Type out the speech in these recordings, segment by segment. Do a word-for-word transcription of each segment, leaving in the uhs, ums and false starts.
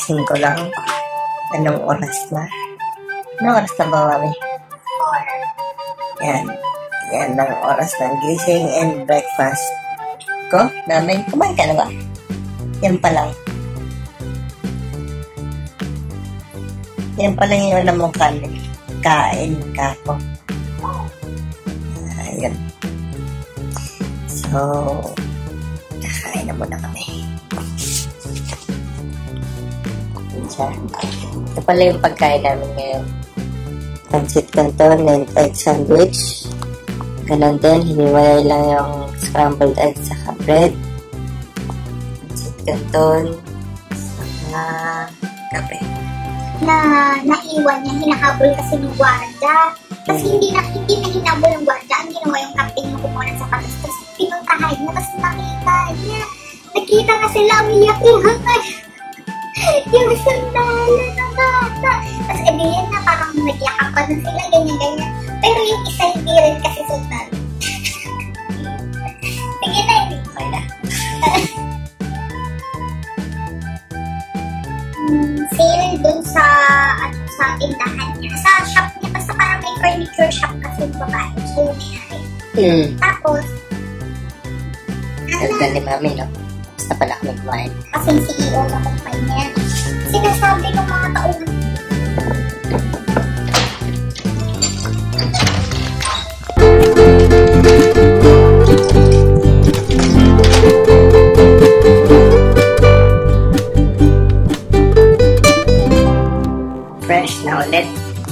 kagising ko lang. Anong oras na? Anong oras na ba, mami? Yan. Yan ang oras ng gising and breakfast ko. Namin, kumain ka na ba? Yan pa lang. Yan pa lang yung alam mong kanin. Kain ka ko. Ayun. So, kakain na muna kami. Ito pala yung pagkain namin ngayon. Pancit canton and egg sandwich. Ganon din, hiniwalay lang yung scrambled eggs sa bread. Pancit canton sa kape. Na naiwan niya, hinahabol kasi ng gwarda. Kasi hindi na hindi na hinabol ng gwarda. Ang ginawa yung captain yung kumunan sa patas. Tapos pinuntahan niya, tapos nakita niya. Nakita na sila, umiyak yung hangad. Yung sandalan ng bata. Tapos edi yan na parang nagyakapan na sila, ganyan-ganyan. Pero yung isa hindi rin kasi sundan. Sige na, hindi. Okay na. Hmm, sale dun sa, ano, sa tindahan niya. Sa shop niya, basta parang may furniture shop kasi yung babae. So, may Hmm. Tapos, Ganda ni mami, no? Basta pala kami kumain. kasi yung C E O na kumpanya yan. Sinasabi ng mga taong Fresh na ulit.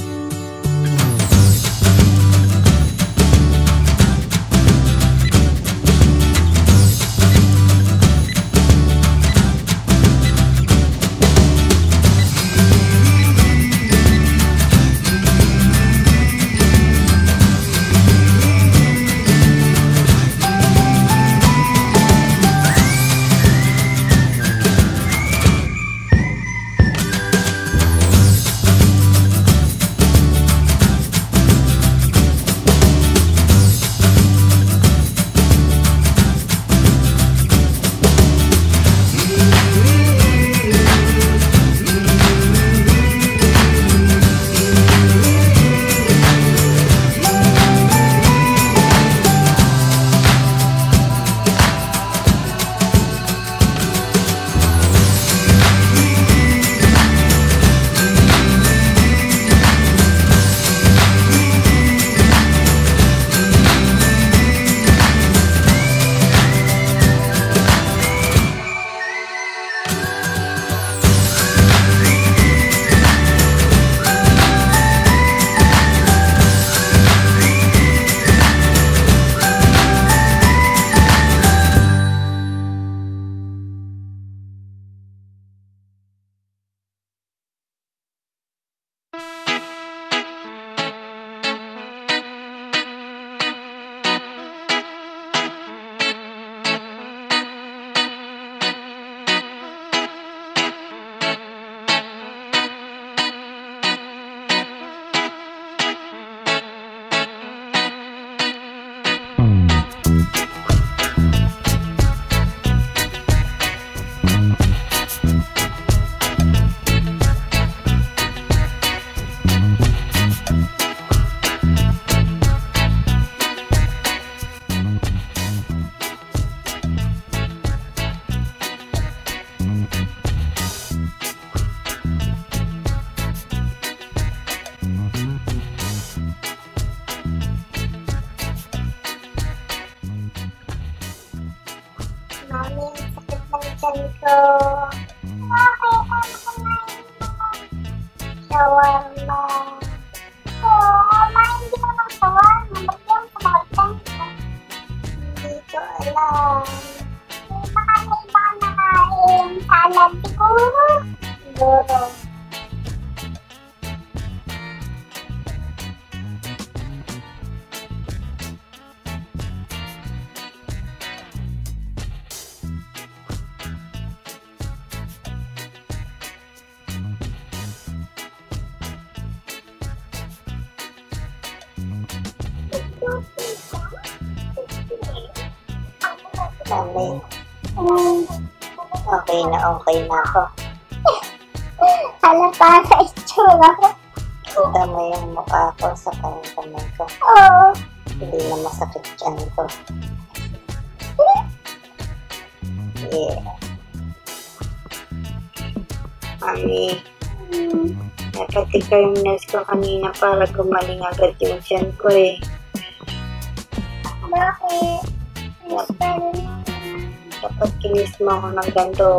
mami, sakit ng tiyan ko. Okay, ano kumain mo? Shawarma. Oo, kumain din ako ng shawarma. Ba't yung kumakatan ko? Hindi ko alam. Eh, baka may iba ka nakain. Salad siguro. Siguro. Mami, okay na okay na ako. Halata sa itsura ko. Kita mo yung mukha ko sa kanyang kamay ko. Oo. Hindi na masakit dyan ko. Yeah. Mami, Hmm. napatika yung nurse ko kanina para gumaling agad yung tiyan ko eh. Bakit? Mas pero Dapat kinis mo ako ng ganito.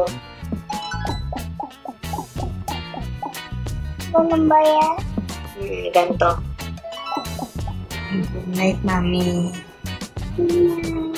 ganun ba yan? Hmm, ganito. Good night, Mami. Hmm.